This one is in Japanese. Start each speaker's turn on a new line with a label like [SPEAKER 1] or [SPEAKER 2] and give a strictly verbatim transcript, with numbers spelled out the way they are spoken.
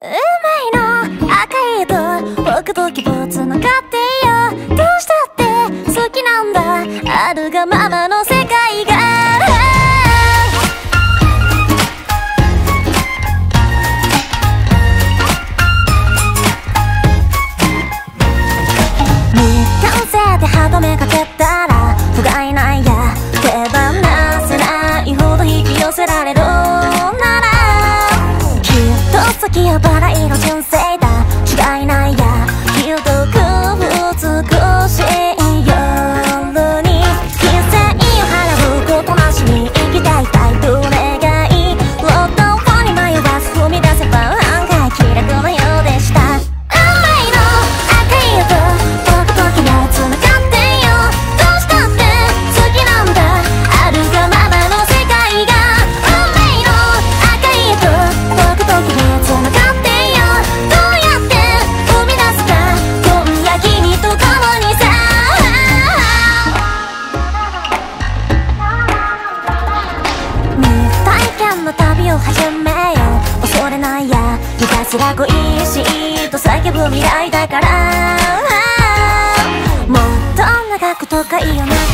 [SPEAKER 1] 運命の赤い糸僕と希望つながってよ。どうしたって好きなんだあるがままの世界が。歯止めかけたら不甲斐ないや。手放せないほど引き寄せられるならきっと先はバラ色純正だ。違いないや。ひどく美しい夜に犠牲を払うことなしに生きていたい。どれがいいロッドフォーに迷わず踏み出せば案外気楽なようでした。運命の赤い糸僕と君はつながって始めよう。恐れないや。ひたすら恋しいと叫ぶ未来だから。もっと長くとかいいよね。